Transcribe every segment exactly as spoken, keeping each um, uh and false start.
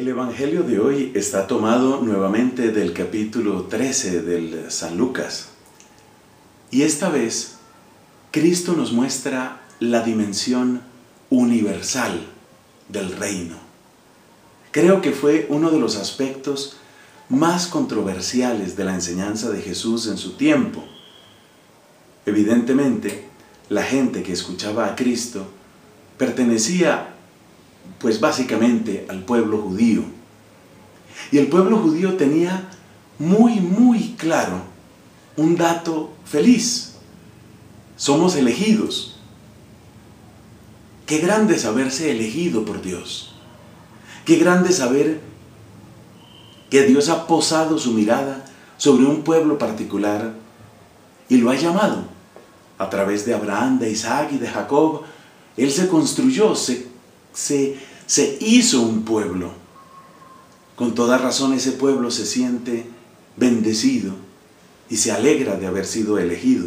El Evangelio de hoy está tomado nuevamente del capítulo trece del San Lucas. Y esta vez, Cristo nos muestra la dimensión universal del reino. Creo que fue uno de los aspectos más controversiales de la enseñanza de Jesús en su tiempo. Evidentemente, la gente que escuchaba a Cristo pertenecía pues básicamente al pueblo judío. Y el pueblo judío tenía muy, muy claro un dato feliz. Somos elegidos. Qué grande saberse elegido por Dios. Qué grande saber que Dios ha posado su mirada sobre un pueblo particular y lo ha llamado. A través de Abraham, de Isaac y de Jacob, Él se construyó, se Se, se hizo un pueblo. Con toda razón ese pueblo se siente bendecido y se alegra de haber sido elegido.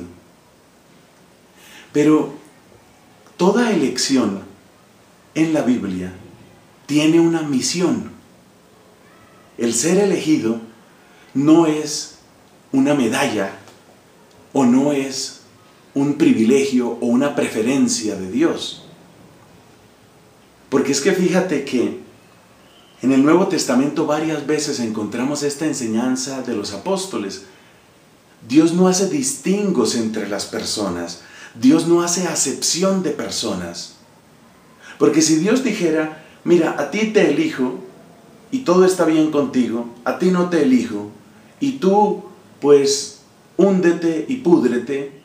Pero toda elección en la Biblia tiene una misión. El ser elegido no es una medalla o no es un privilegio o una preferencia de Dios. Porque es que fíjate que en el Nuevo Testamento varias veces encontramos esta enseñanza de los apóstoles. Dios no hace distingos entre las personas. Dios no hace acepción de personas. Porque si Dios dijera, mira, a ti te elijo y todo está bien contigo, a ti no te elijo y tú pues húndete y púdrete,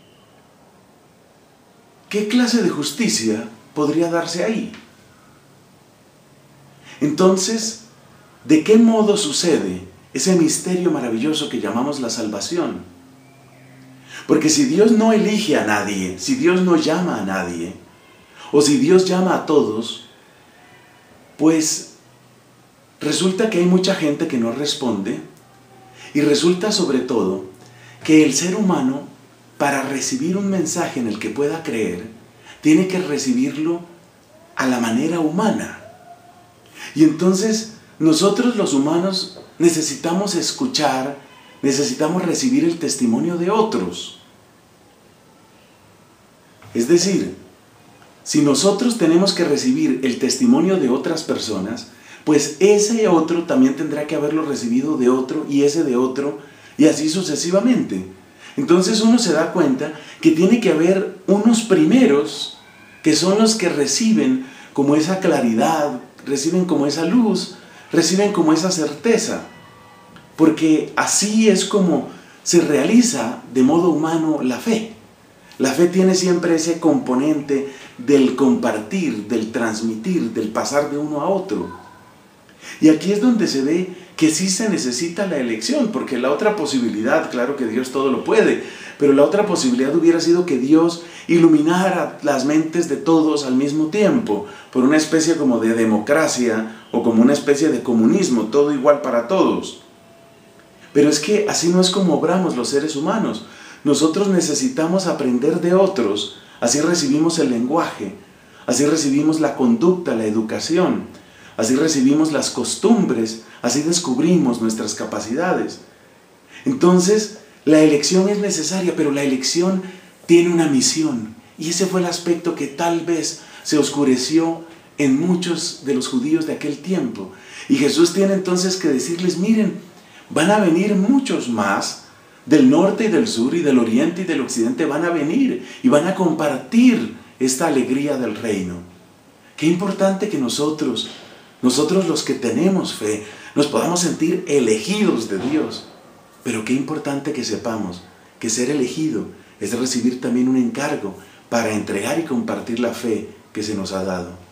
¿qué clase de justicia podría darse ahí? Entonces, ¿de qué modo sucede ese misterio maravilloso que llamamos la salvación? Porque si Dios no elige a nadie, si Dios no llama a nadie, o si Dios llama a todos, pues resulta que hay mucha gente que no responde, y resulta sobre todo que el ser humano, para recibir un mensaje en el que pueda creer, tiene que recibirlo a la manera humana. Y entonces nosotros los humanos necesitamos escuchar, necesitamos recibir el testimonio de otros. Es decir, si nosotros tenemos que recibir el testimonio de otras personas, pues ese otro también tendrá que haberlo recibido de otro y ese de otro y así sucesivamente. Entonces uno se da cuenta que tiene que haber unos primeros que son los que reciben como esa claridad, reciben como esa luz, reciben como esa certeza, porque así es como se realiza de modo humano la fe. La fe tiene siempre ese componente del compartir, del transmitir, del pasar de uno a otro. Y aquí es donde se ve que sí se necesita la elección, porque la otra posibilidad, claro que Dios todo lo puede, pero la otra posibilidad hubiera sido que Dios iluminara las mentes de todos al mismo tiempo, por una especie como de democracia o como una especie de comunismo, todo igual para todos. Pero es que así no es como obramos los seres humanos. Nosotros necesitamos aprender de otros, así recibimos el lenguaje, así recibimos la conducta, la educación, así recibimos las costumbres, así descubrimos nuestras capacidades. Entonces, la elección es necesaria, pero la elección tiene una misión. Y ese fue el aspecto que tal vez se oscureció en muchos de los judíos de aquel tiempo. Y Jesús tiene entonces que decirles, miren, van a venir muchos más del norte y del sur y del oriente y del occidente, van a venir y van a compartir esta alegría del reino. Qué importante que nosotros, nosotros los que tenemos fe, nos podamos sentir elegidos de Dios. Pero qué importante que sepamos que ser elegido es recibir también un encargo para entregar y compartir la fe que se nos ha dado.